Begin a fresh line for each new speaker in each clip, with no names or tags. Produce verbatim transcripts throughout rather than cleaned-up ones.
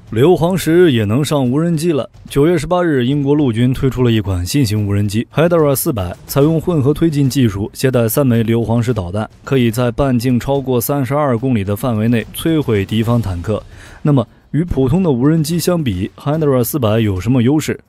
硫磺石也能上无人机了。九月十八日，英国陆军推出了一款新型无人机 Hydra 四百，采用混合推进技术，携带三枚硫磺石导弹，可以在半径超过三十二公里的范围内摧毁敌方坦克。那么，与普通的无人机相比 ，Hydra 四百有什么优势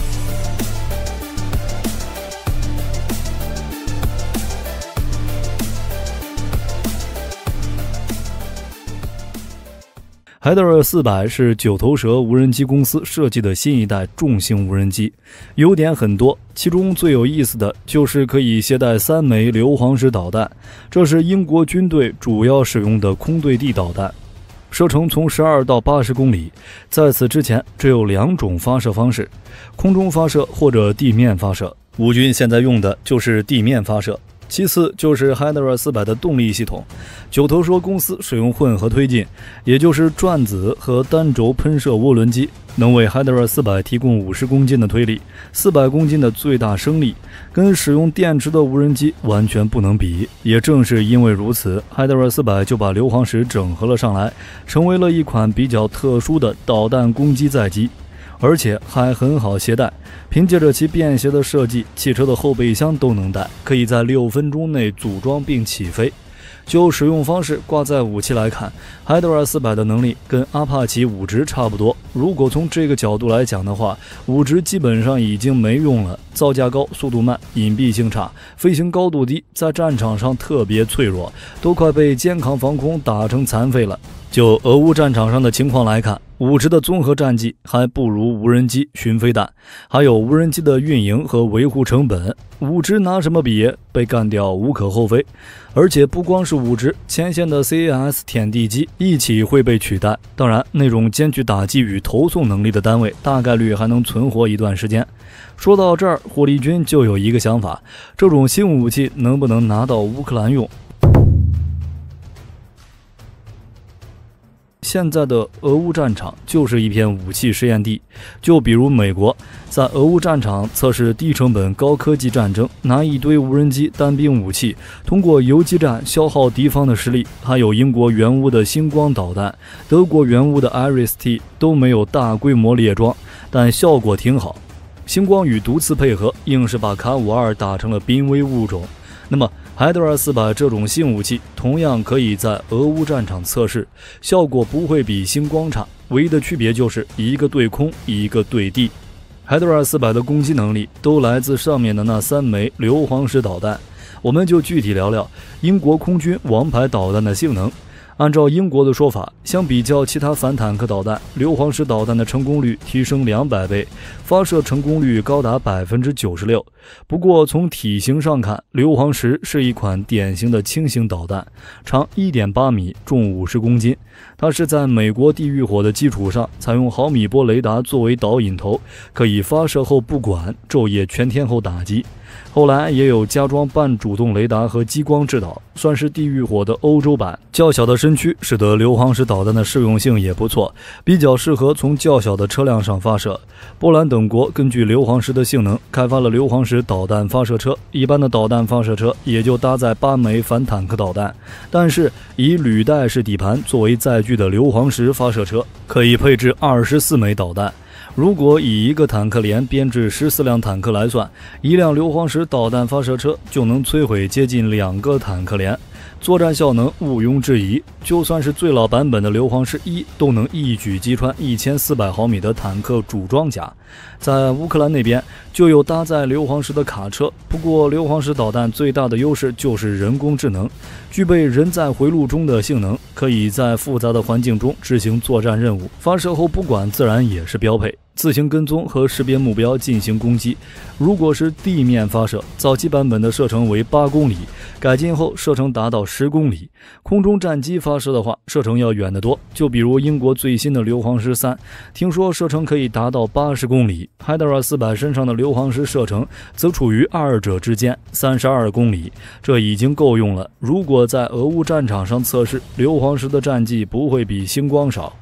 ？Hydra 四百是九头蛇无人机公司设计的新一代重型无人机，优点很多，其中最有意思的就是可以携带三枚硫磺石导弹，这是英国军队主要使用的空对地导弹，射程从十二到八十公里。在此之前，只有两种发射方式：空中发射或者地面发射。乌军现在用的就是地面发射。其次就是 Hydra 四百的动力系统，九头蛇公司使用混合推进，也就是转子和单轴喷射涡轮机，能为 Hydra 四百提供五十公斤的推力，四百公斤的最大升力，跟使用电池的无人机完全不能比。也正是因为如此， Hydra 四百就把硫磺石整合了上来，成为了一款比较特殊的导弹攻击载机。而且还很好携带，凭借着其便携的设计，汽车的后备箱都能带，可以在六分钟内组装并起飞。就使用方式挂载武器来看 ，Hydra 四百的能力跟阿帕奇五直差不多。如果从这个角度来讲的话，五直基本上已经没用了，造价高、速度慢、隐蔽性差、飞行高度低，在战场上特别脆弱，都快被肩扛防空打成残废了。就俄乌战场上的情况来看，五直的综合战绩还不如无人机、巡飞弹，还有无人机的运营和维护成本，五直拿什么比？被干掉无可厚非。而且不光是五直，前线的 C A S 舔地机一起会被取代。当然，那种兼具打击与投送能力的单位，大概率还能存活一段时间。说到这儿，火力军就有一个想法：这种新武器能不能拿到乌克兰用？现在的俄乌战场就是一片武器实验地，就比如美国在俄乌战场测试低成本高科技战争，拿一堆无人机单兵武器，通过游击战消耗敌方的实力。还有英国援乌的星光导弹，德国援乌的 Iris T 都没有大规模列装，但效果挺好。星光与毒刺配合，硬是把卡五二打成了濒危物种。那么Hydra 四百这种新武器同样可以在俄乌战场测试，效果不会比星光差，唯一的区别就是一个对空，一个对地。Hydra 四百的攻击能力都来自上面的那三枚硫磺石导弹。我们就具体聊聊英国空军王牌导弹的性能。按照英国的说法，相比较其他反坦克导弹，硫磺石导弹的成功率提升两百倍，发射成功率高达 百分之九十六。 不过从体型上看，硫磺石是一款典型的轻型导弹，长 一点八米，重五十公斤。它是在美国地狱火的基础上，采用毫米波雷达作为导引头，可以发射后不管，昼夜全天候打击。后来也有加装半主动雷达和激光制导，算是地狱火的欧洲版。较小的身躯使得硫磺石导弹的适用性也不错，比较适合从较小的车辆上发射。波兰等国根据硫磺石的性能，开发了硫磺石导弹发射车，一般的导弹发射车也就搭载八枚反坦克导弹，但是以履带式底盘作为载具的硫磺石发射车可以配置二十四枚导弹。如果以一个坦克连编制十四辆坦克来算，一辆硫磺石导弹发射车就能摧毁接近两个坦克连，作战效能毋庸置疑。就算是最老版本的硫磺石一都能一举击穿一千四百毫米的坦克主装甲。在乌克兰那边就有搭载硫磺石的卡车，不过硫磺石导弹最大的优势就是人工智能，具备人在回路中的性能，可以在复杂的环境中执行作战任务，发射后不管自然也是标配，自行跟踪和识别目标进行攻击。如果是地面发射，早期版本的射程为八公里，改进后射程达到十公里。空中战机发射的话，射程要远得多，就比如英国最新的硫磺石三，听说射程可以达到八十公里。Hydra 四百身上的硫磺石射程则处于二者之间，三十二公里，这已经够用了。如果在俄乌战场上测试，硫磺石的战绩不会比星光少。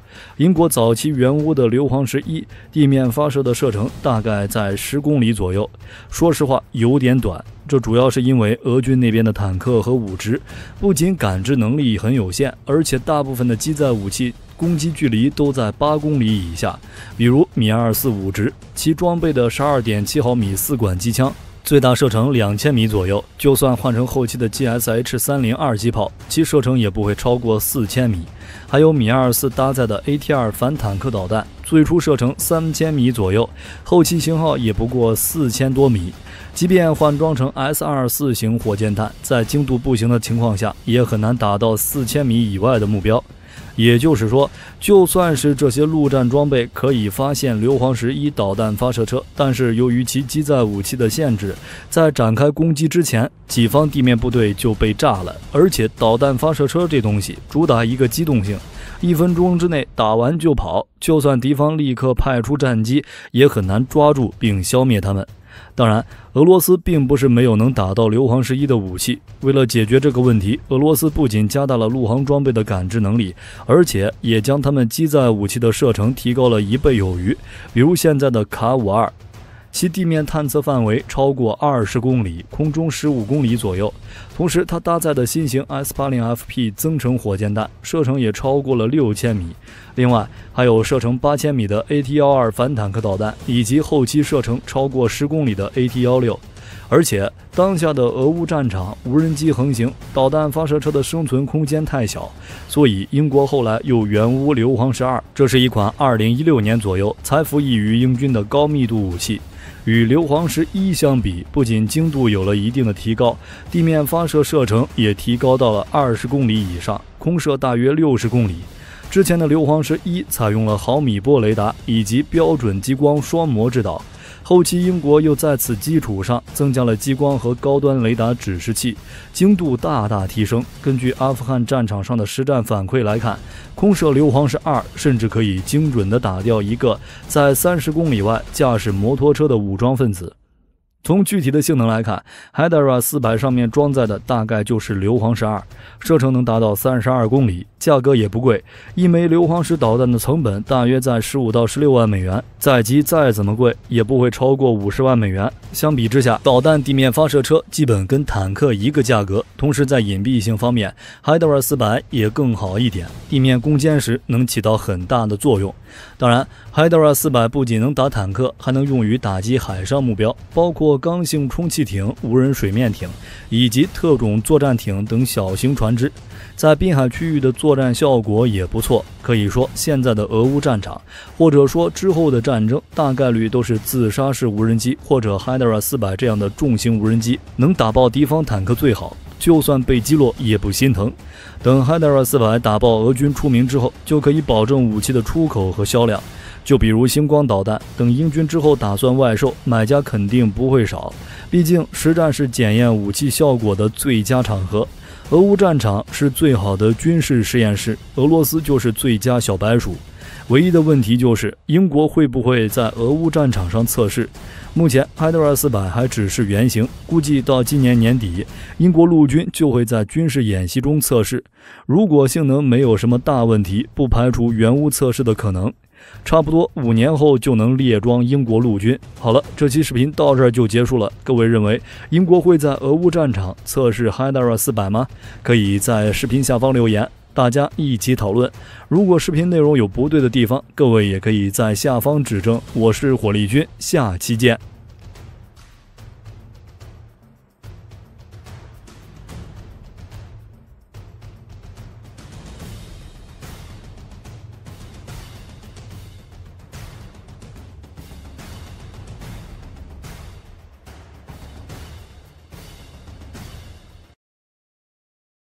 英国早期援乌的硫磺石一地面发射的射程大概在十公里左右，说实话有点短。这主要是因为俄军那边的坦克和武直不仅感知能力很有限，而且大部分的机载武器攻击距离都在八公里以下，比如米二四武直，其装备的 十二点七毫米四管机枪最大射程两千米左右，就算换成后期的 G S H 三零二机炮，其射程也不会超过四千米。还有米二四搭载的 A T 二 反坦克导弹，最初射程三千米左右，后期型号也不过四千多米。即便换装成 S 二十四 型火箭弹，在精度不行的情况下，也很难达到四千米以外的目标。也就是说，就算是这些陆战装备可以发现硫磺石一导弹发射车，但是由于其机载武器的限制，在展开攻击之前，己方地面部队就被炸了。而且导弹发射车这东西主打一个机动性，一分钟之内打完就跑，就算敌方立刻派出战机，也很难抓住并消灭他们。当然，俄罗斯并不是没有能打到硫磺石一的武器。为了解决这个问题，俄罗斯不仅加大了陆航装备的感知能力，而且也将他们机载武器的射程提高了一倍有余。比如现在的卡五二，其地面探测范围超过二十公里，空中十五公里左右。同时，它搭载的新型 S 八十 F P 增程火箭弹，射程也超过了六千米。另外，还有射程八千米的 A T 十二 反坦克导弹，以及后期射程超过十公里的 A T 十六。而且，当下的俄乌战场无人机横行，导弹发射车的生存空间太小，所以英国后来又援乌硫磺石二，这是一款二零一六年左右才服役于英军的高密度武器。与硫磺石一相比，不仅精度有了一定的提高，地面发射射程也提高到了二十公里以上，空射大约六十公里。之前的硫磺石一采用了毫米波雷达以及标准激光双模制导，后期英国又在此基础上增加了激光和高端雷达指示器，精度大大提升。根据阿富汗战场上的实战反馈来看，空射硫磺石二甚至可以精准地打掉一个在三十公里外驾驶摩托车的武装分子。从具体的性能来看， Hydra 四百上面装载的大概就是硫磺石二，射程能达到三十二公里，价格也不贵，一枚硫磺石导弹的成本大约在十五到十六万美元，载机再怎么贵也不会超过五十万美元。相比之下，导弹地面发射车基本跟坦克一个价格，同时在隐蔽性方面 Hydra 四百也更好一点，地面攻坚时能起到很大的作用。当然 Hydra 四百不仅能打坦克，还能用于打击海上目标，包括刚性充气艇、无人水面艇以及特种作战艇等小型船只，在滨海区域的作战效果也不错。可以说，现在的俄乌战场，或者说之后的战争，大概率都是自杀式无人机或者 Hydra 四百这样的重型无人机，能打爆敌方坦克最好，就算被击落也不心疼。等 Hydra 四百打爆俄军出名之后，就可以保证武器的出口和销量。就比如星光导弹，等英军之后打算外售，买家肯定不会少。毕竟实战是检验武器效果的最佳场合，俄乌战场是最好的军事实验室，俄罗斯就是最佳小白鼠。唯一的问题就是英国会不会在俄乌战场上测试。目前 Hydra 四百还只是原型，估计到今年年底，英国陆军就会在军事演习中测试。如果性能没有什么大问题，不排除援乌测试的可能。差不多五年后就能列装英国陆军。好了，这期视频到这儿就结束了。各位认为英国会在俄乌战场测试 Hydra 四百吗？可以在视频下方留言，大家一起讨论。如果视频内容有不对的地方，各位也可以在下方指正。我是火力军，下期见。